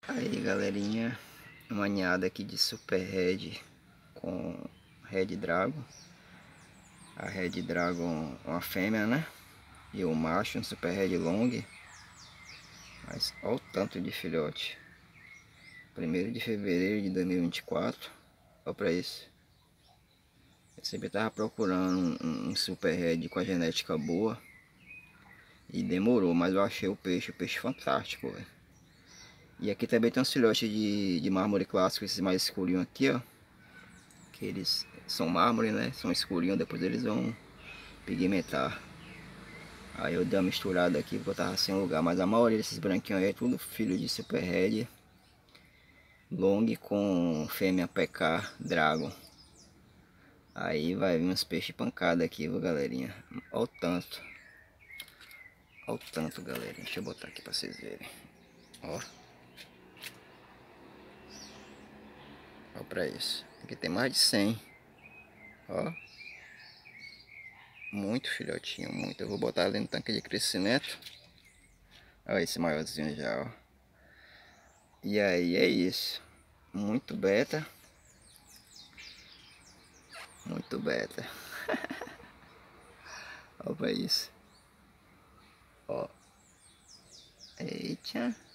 Aí galerinha, uma ninhada aqui de Super Red com Red Dragon. A Red Dragon uma fêmea, né? E o macho um Super Red Long. Mas olha o tanto de filhote. 1º de fevereiro de 2024. Olha pra isso. Eu sempre tava procurando um Super Red com a genética boa. E demorou, mas eu achei o peixe fantástico, velho. E aqui também tem uns filhotes de mármore clássico, esses mais escurinhos aqui, ó. Que eles são mármore, né? São escurinhos, depois eles vão pigmentar. Aí eu dei uma misturada aqui porque eu tava sem lugar. Mas a maioria desses branquinhos aí é tudo filho de Super Red Long com fêmea PK Dragon. Aí vai vir uns peixes pancada aqui, viu galerinha? Olha o tanto. Olha o tanto, galerinha. Deixa eu botar aqui pra vocês verem. Ó. Olha pra isso. Aqui tem mais de 100. Ó. Muito filhotinho, muito. Eu vou botar ali no tanque de crescimento. Olha esse maiorzinho já, ó. E aí é isso. Muito beta. Muito beta. Olha pra isso. Ó. Eita.